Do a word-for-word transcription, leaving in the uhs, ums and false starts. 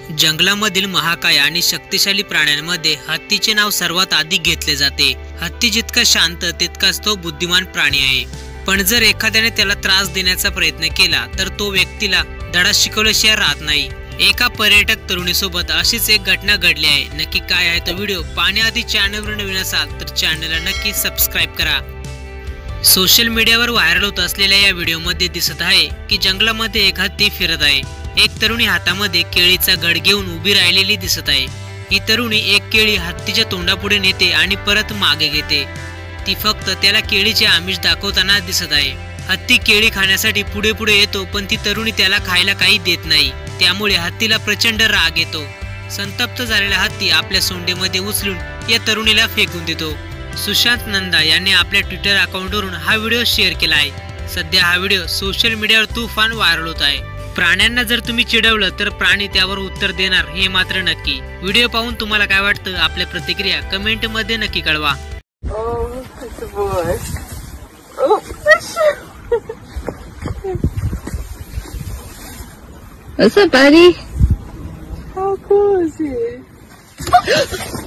जंगलामधील महाकाय आणि शक्तिशाली प्राण्यांमध्ये हत्तीचे नाव सर्वात आधी घेतले जाते। हत्ती जितका शांत तितकाच तो बुद्धिमान प्राणी आहे, पण जर एखाद्याने त्याला त्रास देण्याचा प्रयत्न केला तर तो व्यक्तीला धडा शिकवल्याशिवाय राहत नाही। एका पर्यटक तरुणीसोबत अशीच एक घटना घडली आहे। नक्की काय आहे तो व्हिडिओ पाहण्याआधी चॅनलवर नवीन असाल तर चॅनलला नक्की सबस्क्राइब करा। सोशल मीडियावर व्हायरल होत असलेल्या या व्हिडिओमध्ये दिसत आहे की जंगलामध्ये एक हत्ती फिरत आहे। एक तरुणी हातामध्ये केळीचा घड घेऊन उभी राहिलेली दिसत आहे। ही तरुणी एक केळी हत्तीच्या तोंडापुढे नेते आणि परत मागे घेते। ती फक्त त्याला केळीचे आमिष दाखवताना दिसत आहे। हत्ती केळी खाण्यासाठी पुढे पुढे येतो, पण ती तरुणी त्याला खायला काही देत नाही। त्यामुळे हत्तीला प्रचंड राग येतो। संतप्त झालेला हत्ती आपल्या सोंडेमध्ये उचलून या तरुणीला फेकून देतो। सुशांत नंदा यांनी आपल्या ट्विटर अकाउंटवरून हा व्हिडिओ शेअर केला आहे। सध्या हा व्हिडिओ सोशल मीडियावर तुफान व्हायरल होत आहे। प्राण्यांना जर तुम्ही चिडवलं तर प्राणी त्यावर उत्तर देणार हे मात्र नक्की। व्हिडिओ पाहून तुम्हाला काय वाटतं आपल्या प्रतिक्रिया कमेंट मध्ये नक्की कळवा। What's up, buddy? How cool is he?